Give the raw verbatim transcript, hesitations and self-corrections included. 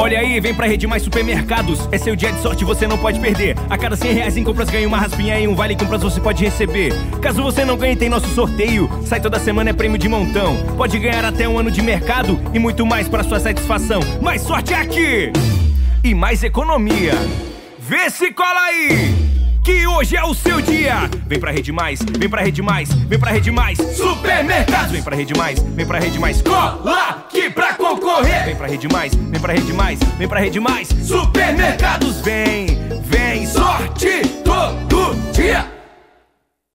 Olha aí, vem pra Rede Mais Supermercados. É seu dia de sorte, você não pode perder. A cada cem reais em compras ganha uma raspinha e um vale em compras você pode receber. Caso você não ganhe, tem nosso sorteio. Sai toda semana, é prêmio de montão. Pode ganhar até um ano de mercado e muito mais pra sua satisfação. Mais sorte aqui! E mais economia. Vê se cola aí! Que hoje é o seu dia! Vem pra Rede Mais, vem pra Rede Mais, vem pra Rede Mais Supermercados! Vem pra Rede Mais, vem pra Rede Mais, cola aqui pra concorrer! Vem pra Rede Mais, vem pra Rede Mais, vem pra Rede Mais Supermercados! Vem, vem, sorte todo dia!